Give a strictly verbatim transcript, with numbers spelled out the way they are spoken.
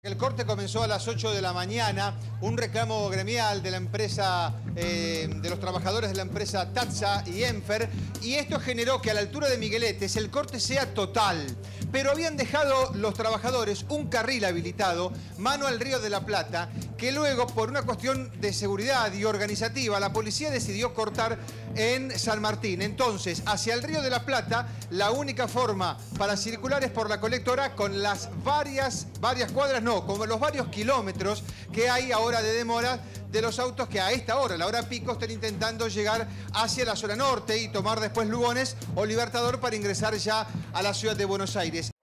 El corte comenzó a las ocho de la mañana, un reclamo gremial de la empresa, eh, de los trabajadores de la empresa Tatsa y Enfer, y esto generó que a la altura de Migueletes el corte sea total. Pero habían dejado los trabajadores un carril habilitado, mano al Río de la Plata, que luego, por una cuestión de seguridad y organizativa, la policía decidió cortar en San Martín. Entonces, hacia el Río de la Plata, la única forma para circular es por la colectora con las varias, varias cuadras, no, con los varios kilómetros que hay ahora de demora de los autos que a esta hora, la hora pico, están intentando llegar hacia la zona norte y tomar después Lugones o Libertador para ingresar ya a la ciudad de Buenos Aires.